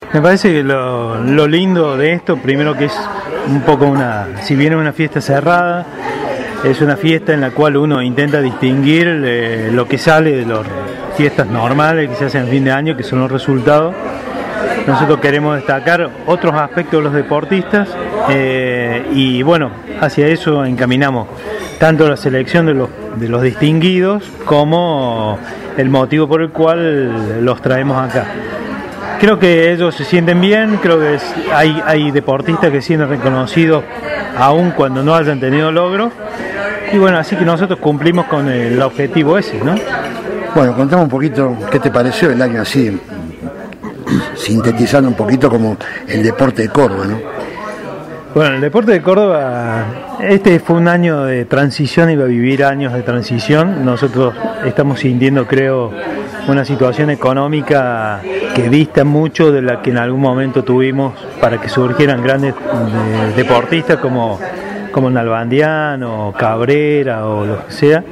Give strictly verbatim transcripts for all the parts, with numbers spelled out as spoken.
Me parece que lo, lo lindo de esto, primero que es un poco una, si bien es una fiesta cerrada, es una fiesta en la cual uno intenta distinguir eh, lo que sale de las fiestas normales que se hacen a fin de año, que son los resultados. Nosotros queremos destacar otros aspectos de los deportistas eh, y bueno, hacia eso encaminamos tanto la selección de los, de los distinguidos como el motivo por el cual los traemos acá. Creo que ellos se sienten bien, creo que es, hay, hay deportistas que se sienten reconocidos aun cuando no hayan tenido logros, y bueno, así que nosotros cumplimos con el objetivo ese, ¿no? Bueno, contame un poquito qué te pareció el año así, sintetizando un poquito como el deporte de Córdoba, ¿no? Bueno, el deporte de Córdoba, este fue un año de transición, iba a vivir años de transición. Nosotros estamos sintiendo, creo, una situación económica que dista mucho de la que en algún momento tuvimos para que surgieran grandes eh, deportistas como, como Nalbandián o Cabrera o lo que sea.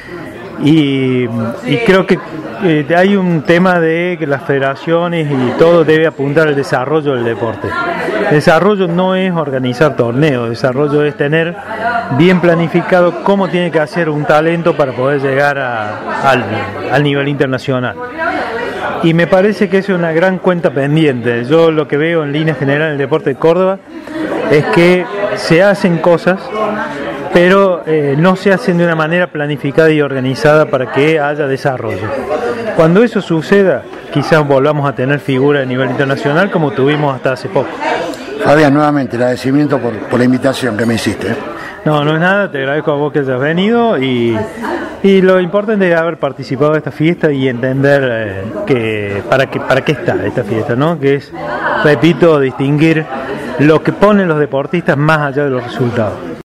Y, y creo que eh, hay un tema de que las federaciones y todo debe apuntar al desarrollo del deporte. El desarrollo no es organizar torneos, el desarrollo es tener bien planificado cómo tiene que hacer un talento para poder llegar a, al, al nivel internacional. Y me parece que es una gran cuenta pendiente. Yo lo que veo en línea general en el deporte de Córdoba es que se hacen cosas, pero eh, no se hacen de una manera planificada y organizada para que haya desarrollo. Cuando eso suceda, quizás volvamos a tener figuras a nivel internacional como tuvimos hasta hace poco. Fabián, nuevamente el agradecimiento por, por la invitación que me hiciste. No, no es nada, te agradezco a vos que hayas venido y, y lo importante es haber participado de esta fiesta y entender eh, que para, qué, para qué está esta fiesta, ¿no? Que es, repito, distinguir lo que ponen los deportistas más allá de los resultados.